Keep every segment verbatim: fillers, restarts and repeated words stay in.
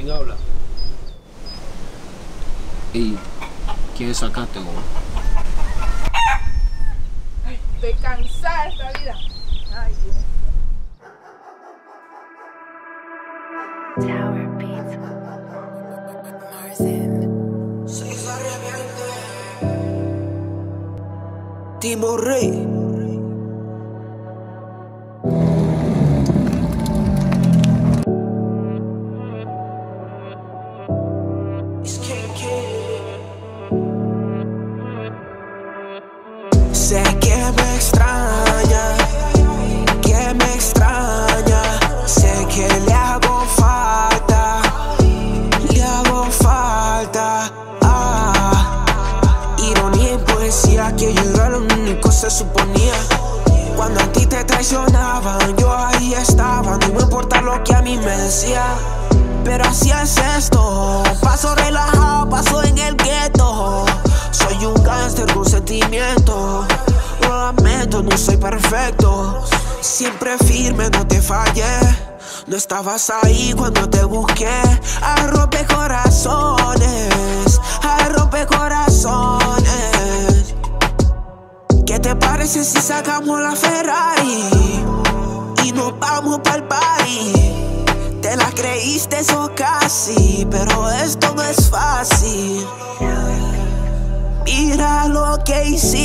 ¿Quién habla? ¿Y quién sacaste, güey? Estoy cansada de esta vida. Ay, Dios. Tower Beats. Marzen. Se arrepiente. Timo Rey. Sé que me extraña, que me extraña. Sé que le hago falta, le hago falta. Ah, ironía y poesía, que yo era lo único se suponía. Cuando a ti te traicionaban, yo ahí estaba. No me importa lo que a mí me decía. Pero así es esto, paso relajado, paso en el gueto. Soy un gánster con sentimiento. Lo lamento, no soy perfecto. Siempre firme, no te fallé. No estabas ahí cuando te busqué. A romper corazones, a romper corazones. ¿Qué te parece si sacamos la Ferrari y nos vamos pa'l party? Te la creíste eso casi, pero esto no es fácil. Mira lo que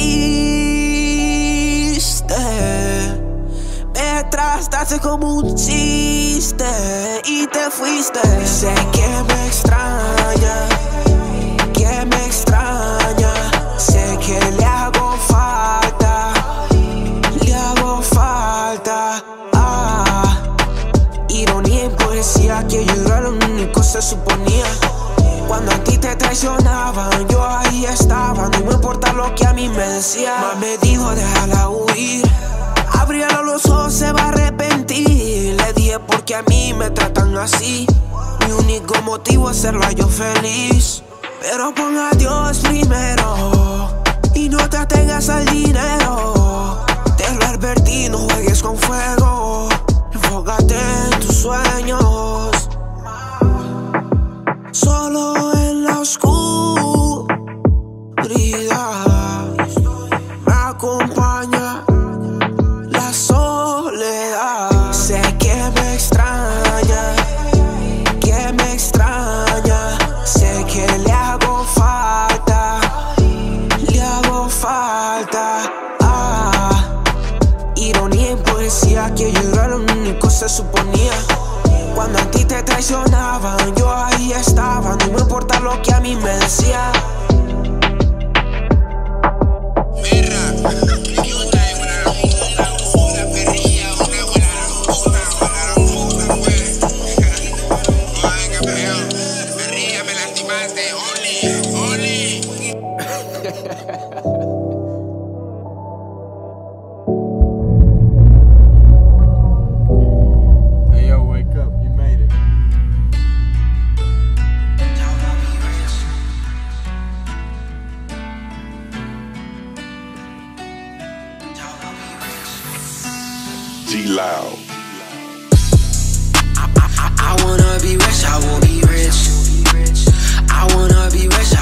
hiciste. Me trataste como un chiste y te fuiste. Sé que me extraña, que me extraña. Sé que le hago falta, le hago falta. Ah, ironía y poesía, que yo era lo único se suponía. Cuando a ti te traicionaban, yo ahí estaba. No me importa lo que a mí me decía. Más me dijo, déjala huir. Abriera los ojos, se va a arrepentir. Le dije, porque a mí me tratan así. Mi único motivo es hacerla yo feliz. Pero pon a Dios primero y no te atengas al dinero. Te lo advertí, no juegues con fuego. Enfócate en tus sueños. Solo en la oscuridad me acompaña la soledad. Sé que me extraña, que me extraña. Sé que le hago falta, le hago falta. Ah, ironía y poesía, que yo era lo único se suponía. Cuando a ti te traicionaban, yo ahí estaba. No me importa lo que a mí me decía. G-Loud. I, I, I wanna be rich, I will be rich. I wanna be rich,